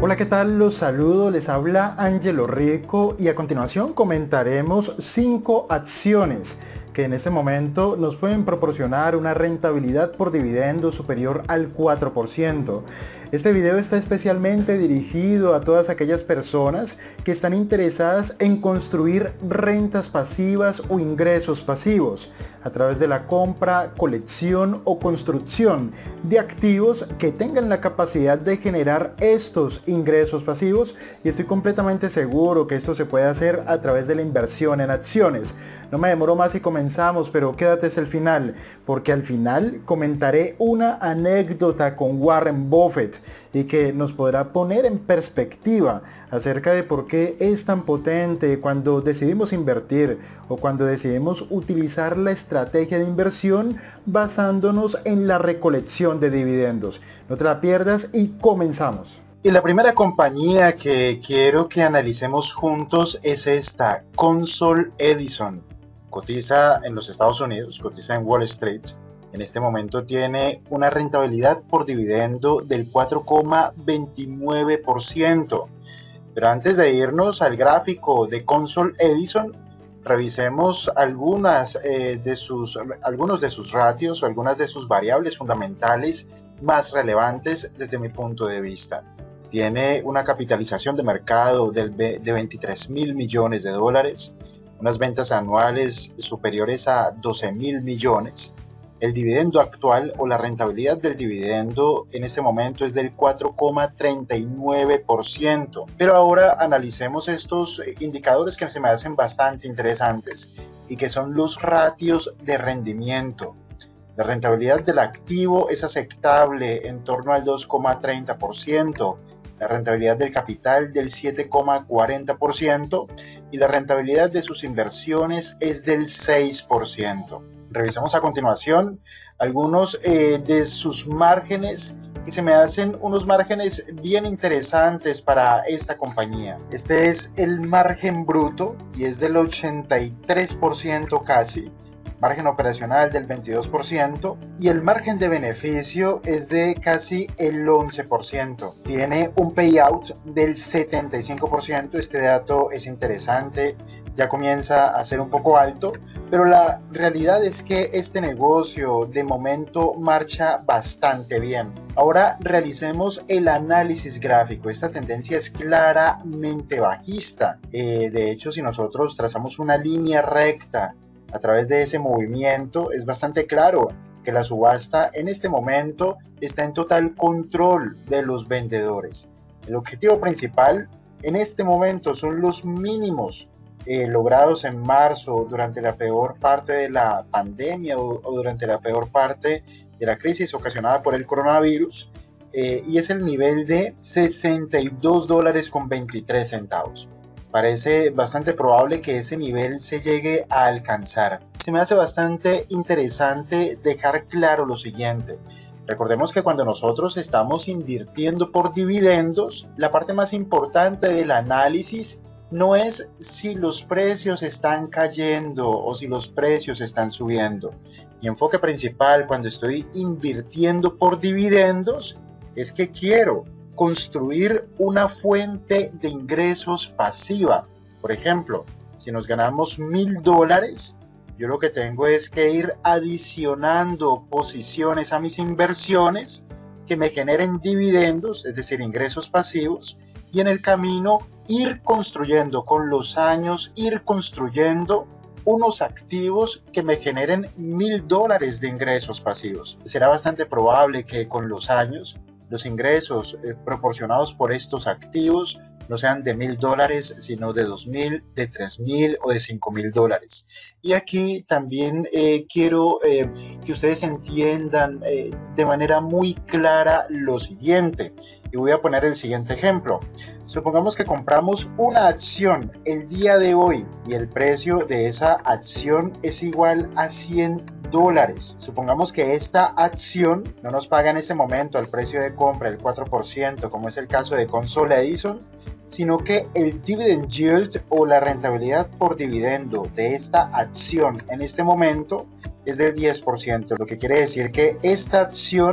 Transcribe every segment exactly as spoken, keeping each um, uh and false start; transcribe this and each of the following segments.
Hola, ¿qué tal? Los saludo, les habla Angelo Rico y a continuación comentaremos cinco acciones que en este momento nos pueden proporcionar una rentabilidad por dividendo superior al cuatro por ciento. Este video está especialmente dirigido a todas aquellas personas que están interesadas en construir rentas pasivas o ingresos pasivos a través de la compra, colección o construcción de activos que tengan la capacidad de generar estos ingresos pasivos, y estoy completamente seguro que esto se puede hacer a través de la inversión en acciones. No me demoro más y comenzamos, pero quédate hasta el final, porque al final comentaré una anécdota con Warren Buffett y que nos podrá poner en perspectiva acerca de por qué es tan potente cuando decidimos invertir o cuando decidimos utilizar la estrategia de inversión basándonos en la recolección de dividendos. No te la pierdas y comenzamos. Y la primera compañía que quiero que analicemos juntos es esta, Consol Edison. Cotiza en los Estados Unidos, cotiza en Wall Street. En este momento tiene una rentabilidad por dividendo del cuatro coma veintinueve por ciento. Pero antes de irnos al gráfico de Consol Edison, revisemos algunas, eh, de sus, algunos de sus ratios o algunas de sus variables fundamentales más relevantes desde mi punto de vista. Tiene una capitalización de mercado del, de veintitrés mil millones de dólares, unas ventas anuales superiores a doce mil millones. El dividendo actual o la rentabilidad del dividendo en este momento es del cuatro coma treinta y nueve por ciento. Pero ahora analicemos estos indicadores que se me hacen bastante interesantes y que son los ratios de rendimiento. La rentabilidad del activo es aceptable en torno al dos coma treinta por ciento. La rentabilidad del capital del siete coma cuarenta por ciento y la rentabilidad de sus inversiones es del seis por ciento. Revisamos a continuación algunos eh, de sus márgenes que se me hacen unos márgenes bien interesantes para esta compañía. Este es el margen bruto y es del ochenta y tres por ciento casi. Margen operacional del veintidós por ciento y el margen de beneficio es de casi el once por ciento. Tiene un payout del setenta y cinco por ciento. Este dato es interesante, ya comienza a ser un poco alto, pero la realidad es que este negocio de momento marcha bastante bien. Ahora realicemos el análisis gráfico. Esta tendencia es claramente bajista. Eh, de hecho, si nosotros trazamos una línea recta a través de ese movimiento, es bastante claro que la subasta en este momento está en total control de los vendedores. El objetivo principal en este momento son los mínimos eh, logrados en marzo durante la peor parte de la pandemia o, o durante la peor parte de la crisis ocasionada por el coronavirus, eh, y es el nivel de sesenta y dos dólares con veintitrés centavos. Parece bastante probable que ese nivel se llegue a alcanzar. Se me hace bastante interesante dejar claro lo siguiente. Recordemos que cuando nosotros estamos invirtiendo por dividendos, la parte más importante del análisis no es si los precios están cayendo o si los precios están subiendo. Mi enfoque principal cuando estoy invirtiendo por dividendos es que quiero construir una fuente de ingresos pasiva. Por ejemplo, si nos ganamos mil dólares, yo lo que tengo es que ir adicionando posiciones a mis inversiones que me generen dividendos, es decir, ingresos pasivos, y en el camino ir construyendo con los años, ir construyendo unos activos que me generen mil dólares de ingresos pasivos. Será bastante probable que con los años los ingresos eh, proporcionados por estos activos no sean de mil dólares, sino de dos mil, de tres mil o de cinco mil dólares. Y aquí también eh, quiero eh, que ustedes entiendan eh, de manera muy clara lo siguiente. Y voy a poner el siguiente ejemplo. Supongamos que compramos una acción el día de hoy y el precio de esa acción es igual a cien dólares. Supongamos que esta acción no nos paga en este momento al precio de compra el cuatro por ciento, como es el caso de Consol Edison, sino que el dividend yield o la rentabilidad por dividendo de esta acción en este momento es del diez por ciento, lo que quiere decir que esta acción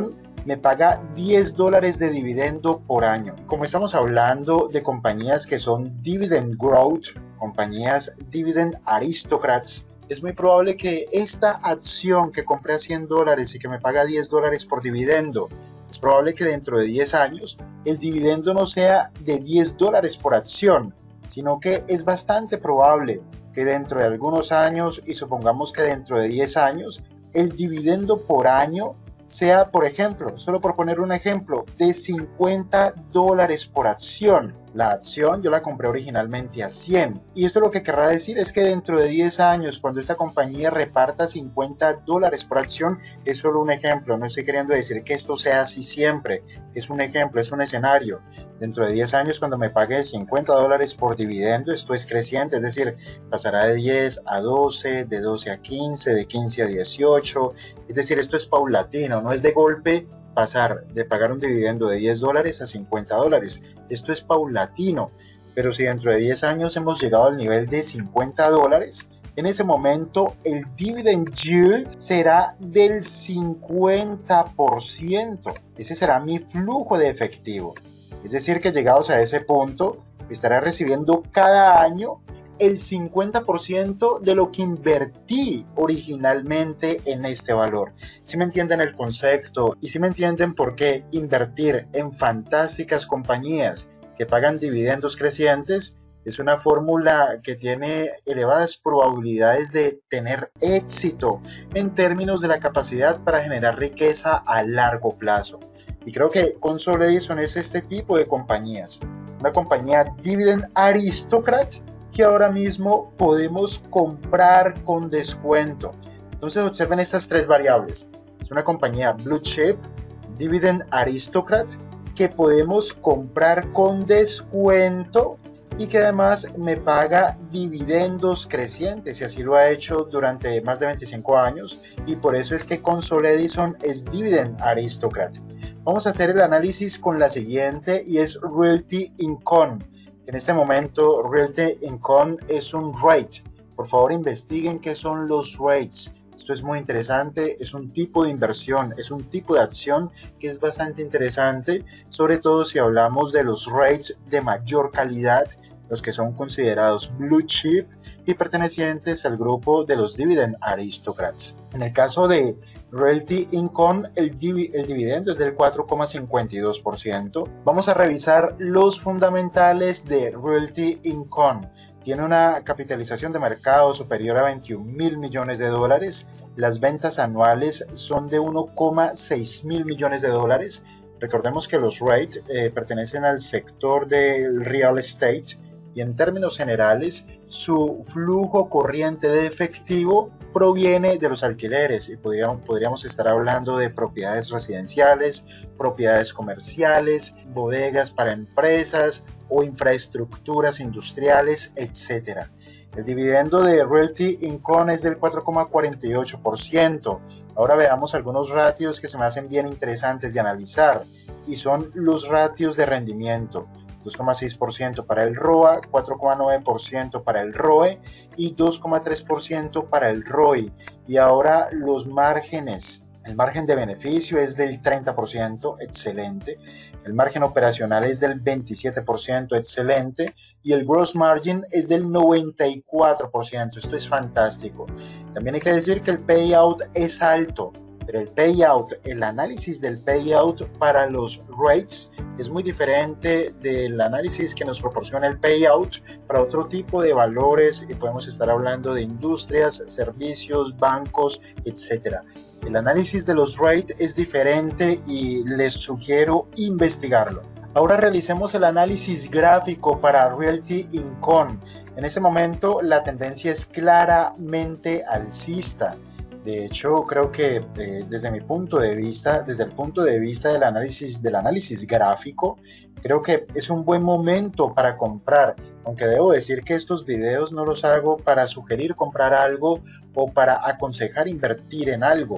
me paga diez dólares de dividendo por año. Como estamos hablando de compañías que son dividend growth, compañías dividend aristocrats, es muy probable que esta acción que compré a cien dólares y que me paga diez dólares por dividendo, es probable que dentro de diez años el dividendo no sea de diez dólares por acción, sino que es bastante probable que dentro de algunos años, y supongamos que dentro de diez años, el dividendo por año sea, por ejemplo, solo por poner un ejemplo, de cincuenta dólares por acción. La acción yo la compré originalmente a cien. Y esto lo que querrá decir es que dentro de diez años, cuando esta compañía reparta cincuenta dólares por acción, es solo un ejemplo. No estoy queriendo decir que esto sea así siempre. Es un ejemplo, es un escenario. Dentro de diez años, cuando me pague cincuenta dólares por dividendo, esto es creciente. Es decir, pasará de diez a doce, de doce a quince, de quince a dieciocho. Es decir, esto es paulatino, no es de golpe pasar de pagar un dividendo de diez dólares a cincuenta dólares. Esto es paulatino, pero si dentro de diez años hemos llegado al nivel de cincuenta dólares, en ese momento el dividend yield será del cincuenta por ciento. Ese será mi flujo de efectivo. Es decir, que llegados a ese punto, estaré recibiendo cada año el cincuenta por ciento de lo que invertí originalmente en este valor. Si me entienden el concepto y si me entienden por qué invertir en fantásticas compañías que pagan dividendos crecientes es una fórmula que tiene elevadas probabilidades de tener éxito en términos de la capacidad para generar riqueza a largo plazo. Y creo que Consol Edison es este tipo de compañías, una compañía dividend aristocrat que ahora mismo podemos comprar con descuento. Entonces observen estas tres variables. Es una compañía blue chip, dividend aristocrat, que podemos comprar con descuento y que además me paga dividendos crecientes, y así lo ha hecho durante más de veinticinco años, y por eso es que Consol Edison es dividend aristocrat. Vamos a hacer el análisis con la siguiente, y es Realty Income. En este momento, Realty Income es un rate. Por favor, investiguen qué son los rates. Esto es muy interesante, es un tipo de inversión, es un tipo de acción que es bastante interesante, sobre todo si hablamos de los rates de mayor calidad, los que son considerados blue chip y pertenecientes al grupo de los dividend aristocrats. En el caso de Realty Income, el, div el dividendo es del cuatro coma cincuenta y dos por ciento. Vamos a revisar los fundamentales de Realty Income. Tiene una capitalización de mercado superior a veintiún mil millones de dólares. Las ventas anuales son de uno coma seis mil millones de dólares. Recordemos que los REIT eh, pertenecen al sector del real estate, y en términos generales su flujo corriente de efectivo proviene de los alquileres, y podríamos, podríamos estar hablando de propiedades residenciales, propiedades comerciales, bodegas para empresas o infraestructuras industriales, etcétera. El dividendo de Realty Income es del cuatro coma cuarenta y ocho por ciento. Ahora veamos algunos ratios que se me hacen bien interesantes de analizar, y son los ratios de rendimiento. dos coma seis por ciento para el R O A, cuatro coma nueve por ciento para el R O E y dos coma tres por ciento para el R O I. Y ahora los márgenes. El margen de beneficio es del treinta por ciento, excelente. El margen operacional es del veintisiete por ciento, excelente. Y el gross margin es del noventa y cuatro por ciento. Esto es fantástico. También hay que decir que el payout es alto. Pero el payout, el análisis del payout para los rates es muy diferente del análisis que nos proporciona el payout para otro tipo de valores, y podemos estar hablando de industrias, servicios, bancos, etcétera. El análisis de los rates es diferente y les sugiero investigarlo. Ahora realicemos el análisis gráfico para Realty Income. En este momento la tendencia es claramente alcista. De hecho, creo que eh, desde mi punto de vista, desde el punto de vista del análisis, del análisis gráfico, creo que es un buen momento para comprar, aunque debo decir que estos videos no los hago para sugerir comprar algo o para aconsejar invertir en algo.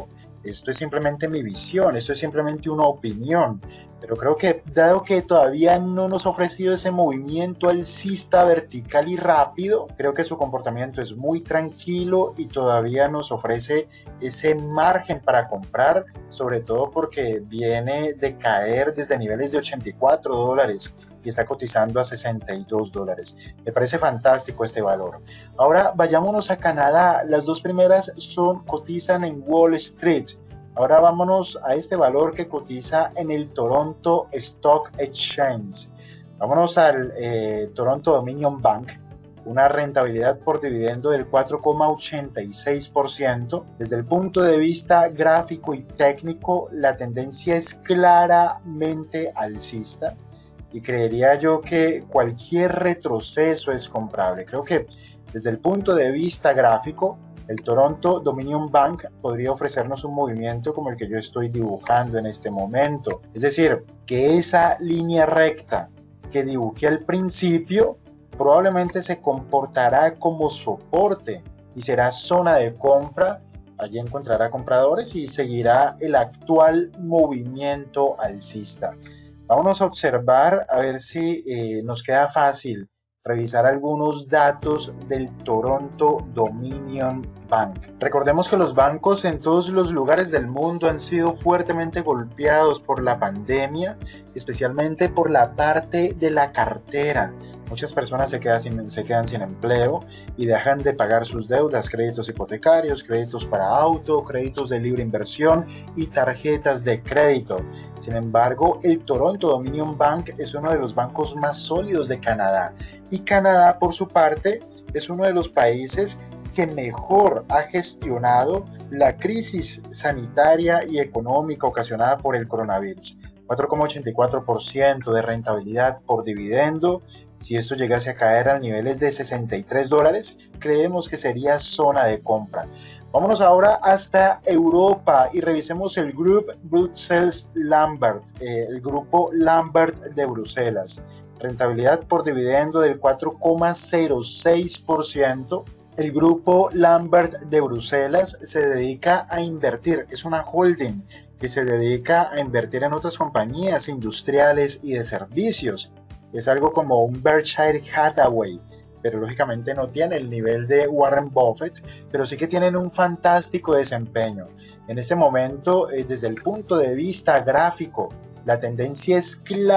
Esto es simplemente mi visión, esto es simplemente una opinión, pero creo que dado que todavía no nos ha ofrecido ese movimiento alcista vertical y rápido, creo que su comportamiento es muy tranquilo y todavía nos ofrece ese margen para comprar, sobre todo porque viene de caer desde niveles de ochenta y cuatro dólares y está cotizando a sesenta y dos dólares. Me parece fantástico este valor. Ahora vayámonos a Canadá. Las dos primeras son, cotizan en Wall Street. Ahora vámonos a este valor que cotiza en el Toronto Stock Exchange. Vámonos al eh, Toronto Dominion Bank. Una rentabilidad por dividendo del cuatro coma ochenta y seis por ciento. Desde el punto de vista gráfico y técnico, la tendencia es claramente alcista. Y creería yo que cualquier retroceso es comprable. Creo que desde el punto de vista gráfico, el Toronto Dominion Bank podría ofrecernos un movimiento como el que yo estoy dibujando en este momento. Es decir, que esa línea recta que dibujé al principio probablemente se comportará como soporte y será zona de compra. Allí encontrará compradores y seguirá el actual movimiento alcista. Vamos a observar a ver si eh, nos queda fácil revisar algunos datos del Toronto Dominion Bank. Recordemos que los bancos en todos los lugares del mundo han sido fuertemente golpeados por la pandemia, especialmente por la parte de la cartera. Muchas personas se quedan, sin, se quedan sin empleo y dejan de pagar sus deudas, créditos hipotecarios, créditos para auto, créditos de libre inversión y tarjetas de crédito. Sin embargo, el Toronto Dominion Bank es uno de los bancos más sólidos de Canadá. Y Canadá, por su parte, es uno de los países que mejor ha gestionado la crisis sanitaria y económica ocasionada por el coronavirus. cuatro coma ochenta y cuatro por ciento de rentabilidad por dividendo. Si esto llegase a caer a niveles de sesenta y tres dólares, creemos que sería zona de compra. Vámonos ahora hasta Europa y revisemos el Group Bruxelles Lambert, eh, el grupo Lambert de Bruselas. Rentabilidad por dividendo del cuatro coma cero seis por ciento. El grupo Lambert de Bruselas se dedica a invertir, es una holding que se dedica a invertir en otras compañías industriales y de servicios. Es algo como un Berkshire Hathaway, pero lógicamente no tiene el nivel de Warren Buffett, pero sí que tienen un fantástico desempeño. En este momento, eh, desde el punto de vista gráfico, la tendencia es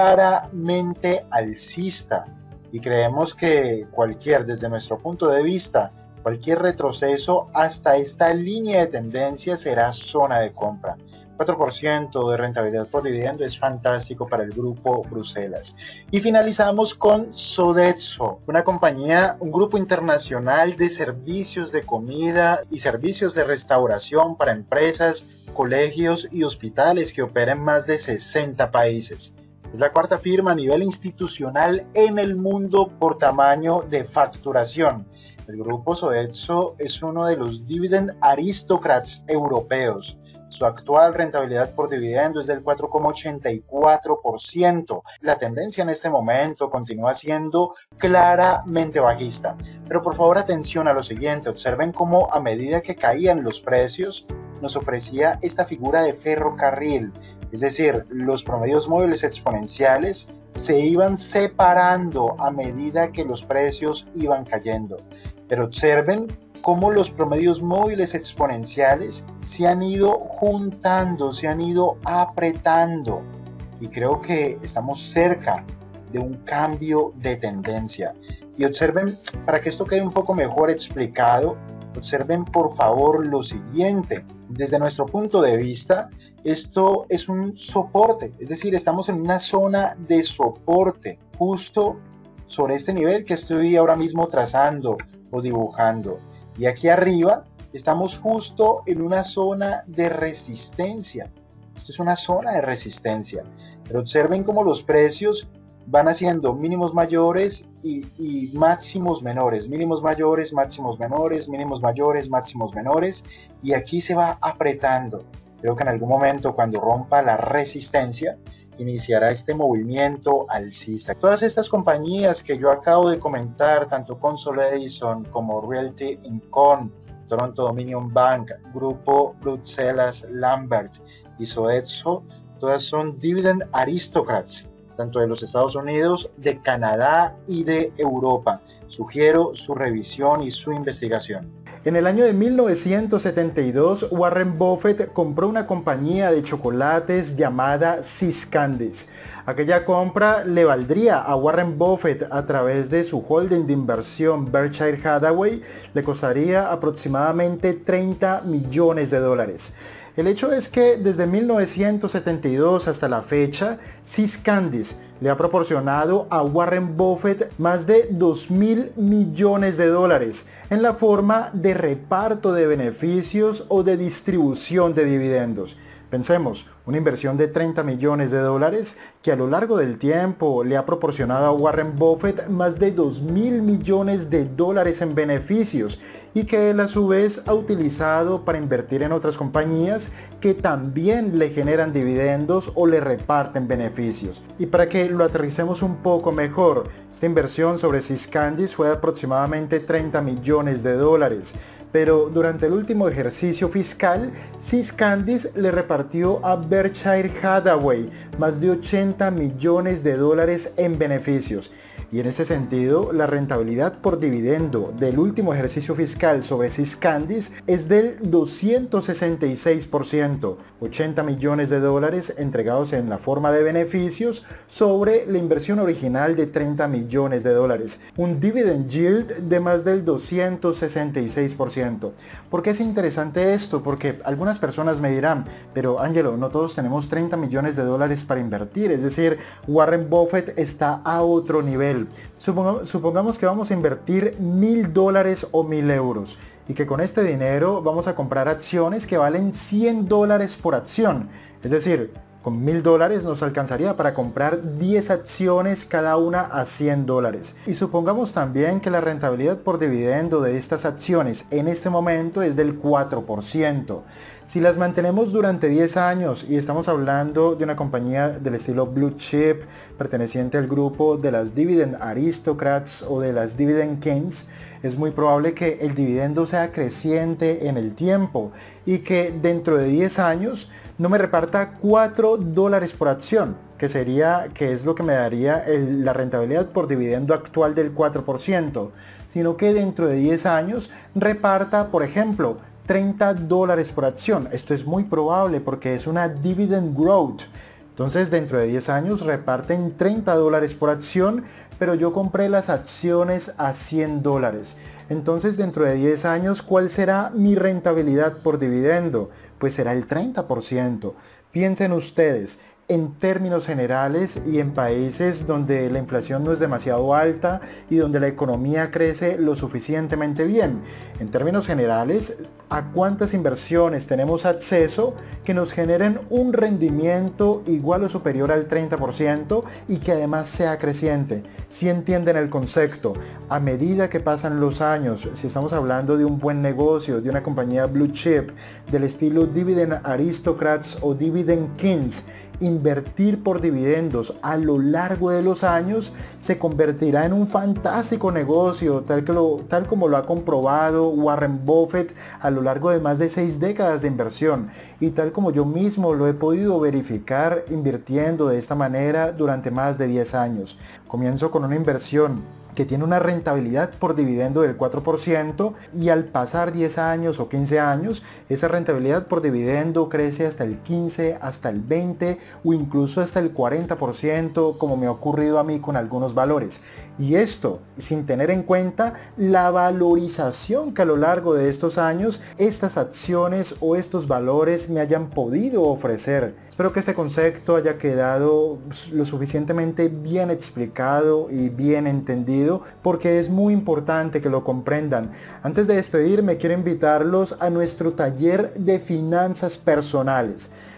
claramente alcista y creemos que cualquier, desde nuestro punto de vista, cualquier retroceso hasta esta línea de tendencia será zona de compra. cuatro por ciento de rentabilidad por dividendo es fantástico para el grupo Bruselas. Y finalizamos con Sodexo, una compañía, un grupo internacional de servicios de comida y servicios de restauración para empresas, colegios y hospitales que opera en más de sesenta países. Es la cuarta firma a nivel institucional en el mundo por tamaño de facturación. El grupo Sodexo es uno de los dividend aristocrats europeos. Su actual rentabilidad por dividendo es del cuatro coma ochenta y cuatro por ciento. La tendencia en este momento continúa siendo claramente bajista. Pero por favor atención a lo siguiente, observen cómo a medida que caían los precios nos ofrecía esta figura de ferrocarril. Es decir, los promedios móviles exponenciales se iban separando a medida que los precios iban cayendo. Pero observen cómo los promedios móviles exponenciales se han ido juntando, se han ido apretando. Y creo que estamos cerca de un cambio de tendencia. Y observen, para que esto quede un poco mejor explicado, observen por favor lo siguiente. Desde nuestro punto de vista, esto es un soporte, es decir, estamos en una zona de soporte justo sobre este nivel que estoy ahora mismo trazando o dibujando. Y aquí arriba estamos justo en una zona de resistencia. Esto es una zona de resistencia. Pero observen cómo los precios van haciendo mínimos mayores y, y máximos menores, mínimos mayores, máximos menores, mínimos mayores, máximos menores, y aquí se va apretando. Creo que en algún momento, cuando rompa la resistencia, iniciará este movimiento alcista. Todas estas compañías que yo acabo de comentar, tanto Consol Edison como Realty Income, Toronto Dominion Bank, Grupo Bruxelas Lambert y Sodexo, todas son Dividend Aristocrats, tanto de los Estados Unidos, de Canadá y de Europa. Sugiero su revisión y su investigación. En el año de mil novecientos setenta y dos, Warren Buffett compró una compañía de chocolates llamada See's Candies. Aquella compra le valdría a Warren Buffett, a través de su holding de inversión Berkshire Hathaway, le costaría aproximadamente treinta millones de dólares. El hecho es que desde mil novecientos setenta y dos hasta la fecha, See's Candies le ha proporcionado a Warren Buffett más de dos mil millones de dólares en la forma de reparto de beneficios o de distribución de dividendos. Pensemos, una inversión de treinta millones de dólares que a lo largo del tiempo le ha proporcionado a Warren Buffett más de dos mil millones de dólares en beneficios y que él a su vez ha utilizado para invertir en otras compañías que también le generan dividendos o le reparten beneficios. Y para que lo aterricemos un poco mejor, esta inversión sobre See's Candies fue de aproximadamente treinta millones de dólares. Pero durante el último ejercicio fiscal, See's Candies le repartió a Berkshire Hathaway más de ochenta millones de dólares en beneficios. Y en este sentido, la rentabilidad por dividendo del último ejercicio fiscal sobre See's Candies es del doscientos sesenta y seis por ciento, ochenta millones de dólares entregados en la forma de beneficios sobre la inversión original de treinta millones de dólares. Un dividend yield de más del doscientos sesenta y seis por ciento. ¿Por qué es interesante esto? Porque algunas personas me dirán, pero Ángelo, no todos tenemos treinta millones de dólares para invertir, es decir, Warren Buffett está a otro nivel. Supongamos, supongamos que vamos a invertir mil dólares o mil euros y que con este dinero vamos a comprar acciones que valen cien dólares por acción. Es decir, con mil dólares nos alcanzaría para comprar diez acciones, cada una a cien dólares. Y supongamos también que la rentabilidad por dividendo de estas acciones en este momento es del cuatro por ciento. Si las mantenemos durante diez años y estamos hablando de una compañía del estilo Blue Chip, perteneciente al grupo de las Dividend Aristocrats o de las Dividend Kings, es muy probable que el dividendo sea creciente en el tiempo y que dentro de diez años no me reparta cuatro dólares por acción, que sería, que es lo que me daría el, la rentabilidad por dividendo actual del cuatro por ciento, sino que dentro de diez años reparta, por ejemplo, treinta dólares por acción. Esto es muy probable porque es una dividend growth. Entonces dentro de diez años reparten treinta dólares por acción, pero yo compré las acciones a cien dólares. Entonces dentro de diez años, ¿cuál será mi rentabilidad por dividendo? Pues será el treinta por ciento. Piensen ustedes, en términos generales y en países donde la inflación no es demasiado alta y donde la economía crece lo suficientemente bien. En términos generales, ¿a cuántas inversiones tenemos acceso que nos generen un rendimiento igual o superior al treinta por ciento y que además sea creciente? Si entienden el concepto, a medida que pasan los años, si estamos hablando de un buen negocio, de una compañía blue chip, del estilo Dividend Aristocrats o Dividend Kings, invertir por dividendos a lo largo de los años se convertirá en un fantástico negocio, tal, que lo, tal como lo ha comprobado Warren Buffett a lo largo de más de seis décadas de inversión y tal como yo mismo lo he podido verificar invirtiendo de esta manera durante más de diez años. Comienzo con una inversión que tiene una rentabilidad por dividendo del cuatro por ciento y al pasar diez años o quince años, esa rentabilidad por dividendo crece hasta el quince, hasta el veinte o incluso hasta el cuarenta por ciento, como me ha ocurrido a mí con algunos valores. Y esto sin tener en cuenta la valorización que a lo largo de estos años estas acciones o estos valores me hayan podido ofrecer. Espero que este concepto haya quedado lo suficientemente bien explicado y bien entendido, porque es muy importante que lo comprendan. Antes de despedirme, quiero invitarlos a nuestro taller de finanzas personales.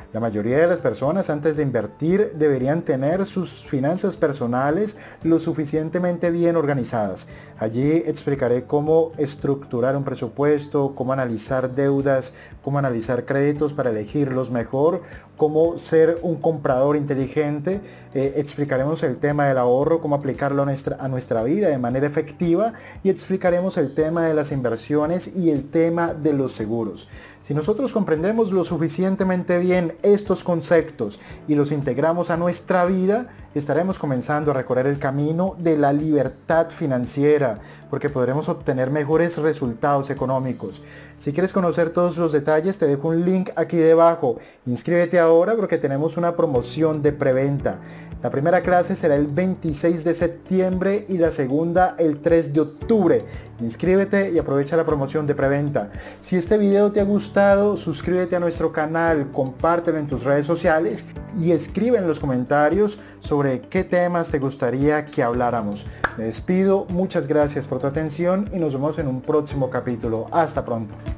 La mayoría de las personas antes de invertir deberían tener sus finanzas personales lo suficientemente bien organizadas. Allí explicaré cómo estructurar un presupuesto, cómo analizar deudas, cómo analizar créditos para elegirlos mejor, cómo ser un comprador inteligente. Eh, explicaremos el tema del ahorro, cómo aplicarlo a nuestra, a nuestra vida de manera efectiva, y explicaremos el tema de las inversiones y el tema de los seguros. Si nosotros comprendemos lo suficientemente bien estos conceptos y los integramos a nuestra vida, estaremos comenzando a recorrer el camino de la libertad financiera, porque podremos obtener mejores resultados económicos. Si quieres conocer todos los detalles, te dejo un link aquí debajo. Inscríbete ahora porque tenemos una promoción de preventa. La primera clase será el veintiséis de septiembre y la segunda el tres de octubre. Inscríbete y aprovecha la promoción de preventa. Si este video te ha gustado, suscríbete a nuestro canal, compártelo en tus redes sociales y escribe en los comentarios sobre qué temas te gustaría que habláramos. Me despido, muchas gracias por tu atención y nos vemos en un próximo capítulo. Hasta pronto.